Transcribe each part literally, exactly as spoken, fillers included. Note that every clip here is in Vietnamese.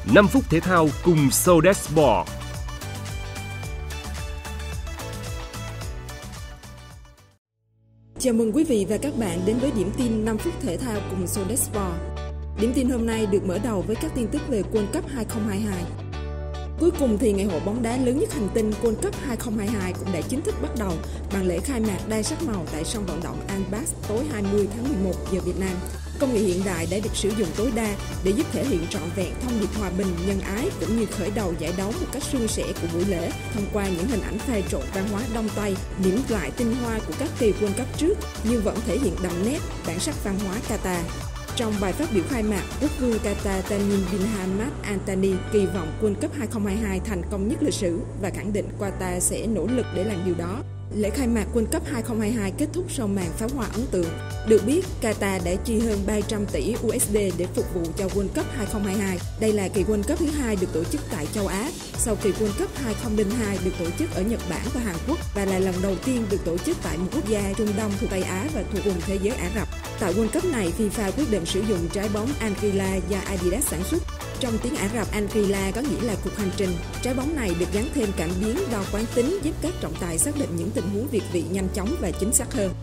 năm phút thể thao cùng Soda Sport. Chào mừng quý vị và các bạn đến với điểm tin năm phút thể thao cùng Soda Sport. Điểm tin hôm nay được mở đầu với các tin tức về World Cup hai không hai hai. Cuối cùng thì ngày hội bóng đá lớn nhất hành tinh World Cup hai không hai hai cũng đã chính thức bắt đầu bằng lễ khai mạc đa sắc màu tại sân vận động Al-Bayt tối hai mươi tháng mười một giờ Việt Nam. Công nghệ hiện đại đã được sử dụng tối đa để giúp thể hiện trọn vẹn thông điệp hòa bình, nhân ái cũng như khởi đầu giải đấu một cách suôn sẻ của buổi lễ thông qua những hình ảnh pha trộn văn hóa Đông Tây, điểm lại tinh hoa của các kỳ World Cup trước nhưng vẫn thể hiện đậm nét bản sắc văn hóa Qatar. Trong bài phát biểu khai mạc, Quốc vương Qatar Tamim bin Hamad Al Thani kỳ vọng World Cup hai không hai hai thành công nhất lịch sử và khẳng định Qatar sẽ nỗ lực để làm điều đó. Lễ khai mạc World Cup hai không hai hai kết thúc sau màn pháo hoa ấn tượng. Được biết, Qatar đã chi hơn ba trăm tỷ u ét đê để phục vụ cho World Cup hai không hai hai. Đây là kỳ World Cup thứ hai được tổ chức tại châu Á, sau kỳ World Cup hai không không hai được tổ chức ở Nhật Bản và Hàn Quốc và là lần đầu tiên được tổ chức tại một quốc gia Trung Đông thuộc Tây Á và thuộc vùng thế giới Ả Rập. Tại World Cup này, FIFA quyết định sử dụng trái bóng Al-Qila do Adidas sản xuất. Trong tiếng Ả Rập, Al-Qila có nghĩa là cuộc hành trình. Trái bóng này được gắn thêm cảm biến đo quán tính giúp các trọng tài xác định những tình huống việt vị nhanh chóng và chính xác hơn.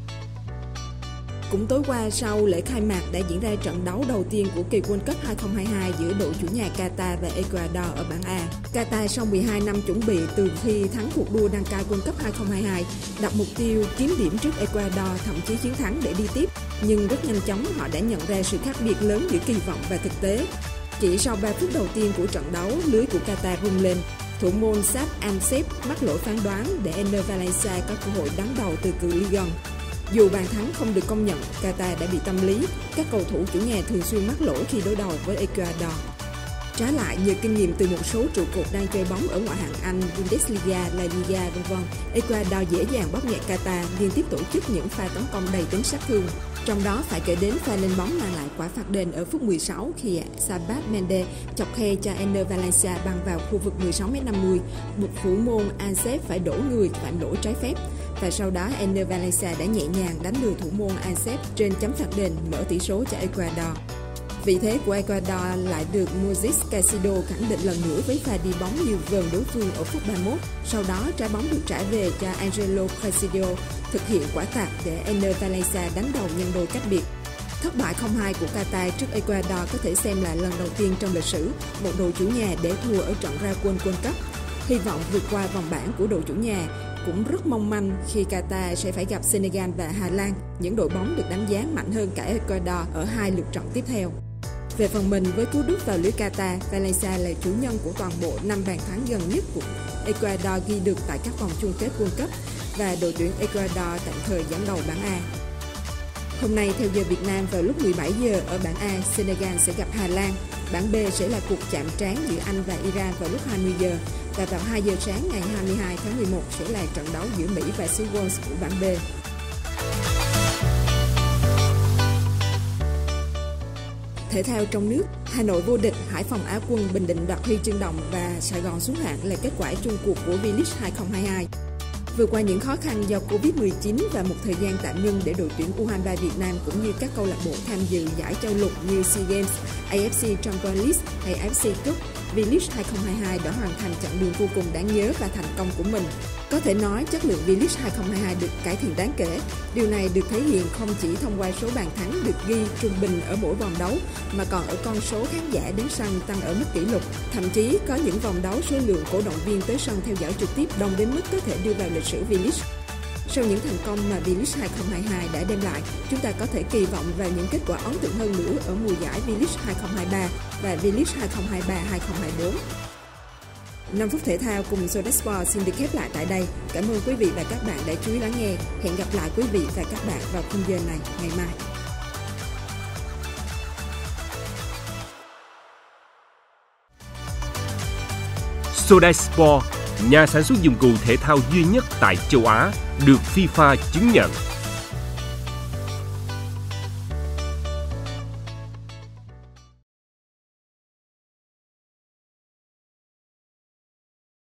Cũng tối qua, sau lễ khai mạc đã diễn ra trận đấu đầu tiên của kỳ World Cup hai không hai hai giữa đội chủ nhà Qatar và Ecuador ở bảng A. Qatar sau mười hai năm chuẩn bị từ khi thắng cuộc đua đăng cai World Cup hai không hai hai, đặt mục tiêu kiếm điểm trước Ecuador, thậm chí chiến thắng để đi tiếp. Nhưng rất nhanh chóng họ đã nhận ra sự khác biệt lớn giữa kỳ vọng và thực tế. Chỉ sau ba phút đầu tiên của trận đấu, lưới của Qatar rung lên. Thủ môn Saad Al-Sef mắc lỗi phán đoán để Enner Valencia có cơ hội đánh đầu từ cự ly gần. Dù bàn thắng không được công nhận, Qatar đã bị tâm lý. Các cầu thủ chủ nhà thường xuyên mắc lỗi khi đối đầu với Ecuador. Trái lại, nhờ kinh nghiệm từ một số trụ cột đang chơi bóng ở ngoại hạng Anh, Bundesliga, La Liga, vân vân, Ecuador dễ dàng bóp nghẹt Qatar liên tiếp tổ chức những pha tấn công đầy tính sát thương. Trong đó phải kể đến pha lên bóng mang lại quả phạt đền ở phút mười sáu khi Sabat Mendes chọc khe cho Enner Valencia băng vào khu vực mười sáu mét năm mươi, buộc thủ môn Al-Sef phải đổ người phạm lỗi trái phép. Và sau đó Enner Valencia đã nhẹ nhàng đánh lừa thủ môn Al-Sef trên chấm phạt đền mở tỷ số cho Ecuador. Vị thế của Ecuador lại được Moises Caicedo khẳng định lần nữa với pha đi bóng như vờn đối phương ở phút ba mươi mốt. Sau đó trái bóng được trả về cho Angelo Caicedo thực hiện quả tạt để Enner Valencia đánh đầu nhân đôi cách biệt. Thất bại không hai của Qatar trước Ecuador có thể xem là lần đầu tiên trong lịch sử một đội chủ nhà để thua ở trận ra quân World Cup. Hy vọng vượt qua vòng bảng của đội chủ nhà cũng rất mong manh khi Qatar sẽ phải gặp Senegal và Hà Lan, những đội bóng được đánh giá mạnh hơn cả Ecuador ở hai lượt trận tiếp theo. Về phần mình, với cú đúp vào lưới Qatar, Valencia là chủ nhân của toàn bộ năm bàn thắng gần nhất của Ecuador ghi được tại các vòng chung kết World Cup và đội tuyển Ecuador tạm thời dẫn đầu bảng A. Hôm nay theo giờ Việt Nam vào lúc mười bảy giờ ở bảng A, Senegal sẽ gặp Hà Lan. Bảng B sẽ là cuộc chạm trán giữa Anh và Iran vào lúc hai mươi giờ và vào hai giờ sáng ngày hai mươi hai tháng mười một sẽ là trận đấu giữa Mỹ và xứ Wales của bảng B. Thể thao trong nước, Hà Nội vô địch, Hải Phòng Á quân, Bình Định đoạt huy chương đồng và Sài Gòn xuống hạng là kết quả chung cuộc của V-League hai không hai hai. Vượt qua những khó khăn do Covid mười chín và một thời gian tạm ngưng để đội tuyển U hai mươi ba Việt Nam cũng như các câu lạc bộ tham dự giải châu lục như SEA Games, a ép xê Champions League hay a ép xê Cup, V-League hai không hai hai đã hoàn thành chặng đường vô cùng đáng nhớ và thành công của mình. Có thể nói chất lượng V-League hai không hai hai được cải thiện đáng kể. Điều này được thể hiện không chỉ thông qua số bàn thắng được ghi trung bình ở mỗi vòng đấu, mà còn ở con số khán giả đến sân tăng ở mức kỷ lục. Thậm chí có những vòng đấu số lượng cổ động viên tới sân theo dõi trực tiếp đông đến mức có thể đưa vào lịch sử V-League. Sau những thành công mà V-League hai không hai hai đã đem lại, chúng ta có thể kỳ vọng vào những kết quả ấn tượng hơn nữa ở mùa giải V-League hai không hai ba và V-League hai không hai ba hai không hai bốn. năm phút thể thao cùng Soda Sport xin được khép lại tại đây. Cảm ơn quý vị và các bạn đã chú ý lắng nghe. Hẹn gặp lại quý vị và các bạn vào khung giờ này ngày mai. Soda Sport, nhà sản xuất dụng cụ thể thao duy nhất tại châu Á, được FIFA chứng nhận.